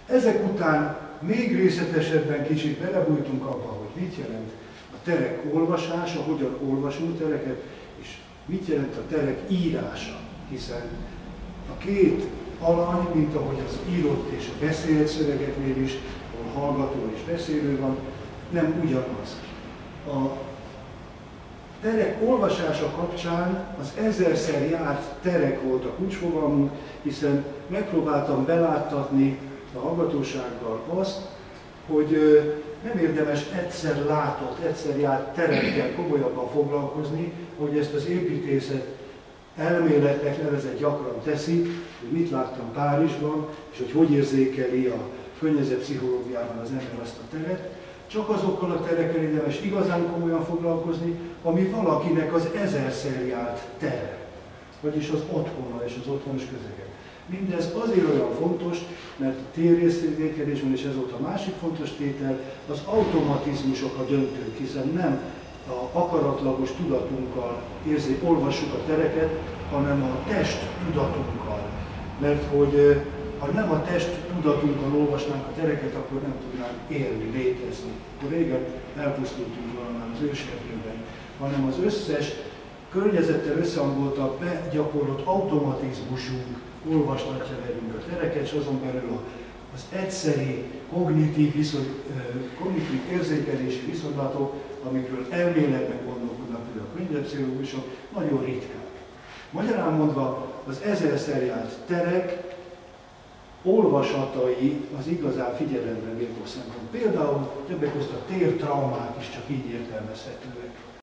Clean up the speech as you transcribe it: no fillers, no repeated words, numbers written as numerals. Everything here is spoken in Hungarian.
Ezek után még részletesebben kicsit belebújtunk abba, hogy mit jelent a terek olvasása, hogyan olvasunk tereket, és mit jelent a terek írása, hiszen a két alany, mint ahogy az írott és a beszélt szövegeknél is, ahol hallgató és beszélő van, nem ugyanaz. A terek olvasása kapcsán az ezerszer járt terek volt a kulcsfogalmunk, hiszen megpróbáltam beláttatni a hallgatósággal azt, hogy nem érdemes egyszer látott, egyszer járt terekkel komolyabban foglalkozni, hogy ezt az építészet elméletnek nevezett gyakran teszi, hogy mit láttam Párizsban, és hogy érzékeli a környezetpszichológiában az ember azt a teret. Csak azokkal a terekkel érdemes igazán komolyan foglalkozni, ami valakinek az ezerszer járt tere, vagyis az otthona és az otthonos közege. Mindez azért olyan fontos, mert a térérzékelésben, és ez volt a másik fontos tétel, az automatizmusok a döntők, hiszen nem a akaratlagos tudatunkkal olvassuk a tereket, hanem a test tudatunkkal. Mert hogy ha nem a test tudatunkkal olvasnánk a tereket, akkor nem tudnánk élni, létezni. Akkor régen elpusztultunk volna már az őserdőben, hanem az összes környezettel összehangoltan begyakorlott automatizmusunk olvastatja velünk a tereket, és azon belül az egyszeri kognitív érzékelési viszonylatok, amikről elméletben gondolkodnak például a környezetpszichológusok, nagyon ritkák. Magyarán mondva, az ezerszer járt terek olvasatai az igazán figyelemre méltó szempont. Például többek között a tértraumák is csak így értelmezhetőek.